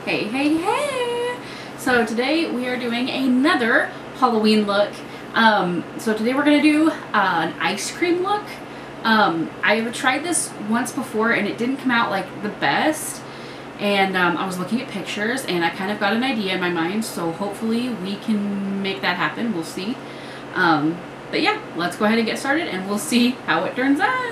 Hey, hey, hey! So today we are doing another Halloween look. So today we're going to do an ice cream look. I've tried this once before and it didn't come out like the best. And I was looking at pictures and I kind of got an idea in my mind. So hopefully we can make that happen. We'll see. But yeah, let's go ahead and get started and we'll see how it turns out.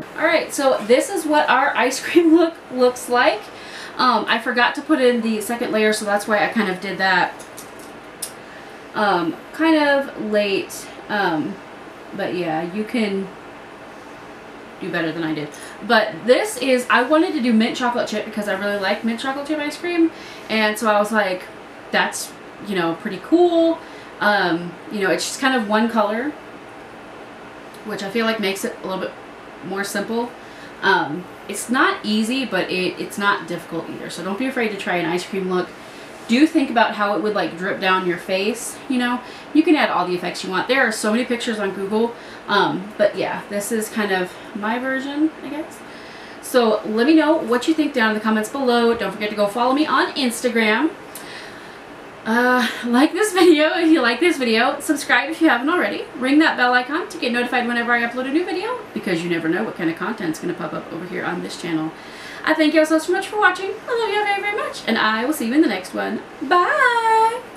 Alright, so this is what our ice cream look looks like. I forgot to put in the second layer, so that's why I kind of did that kind of late. But yeah, you can do better than I did. But this is, I wanted to do mint chocolate chip because I really like mint chocolate chip ice cream. And so I was like, that's, you know, pretty cool. You know, it's just kind of one color, which I feel like makes it a little bit more simple. It's not easy, but it's not difficult either. So don't be afraid to try an ice cream look. Do think about how it would like drip down your face, you know. You can add all the effects you want. There are so many pictures on Google. But yeah, this is kind of my version, I guess. So let me know what you think down in the comments below. Don't forget to go follow me on Instagram. Like this video if you like this video. Subscribe if you haven't already. Ring that bell icon to get notified whenever I upload a new video, because you never know what kind of content is going to pop up over here on this channel. I thank you all so much for watching. I love you all very, very much, and I will see you in the next one. Bye!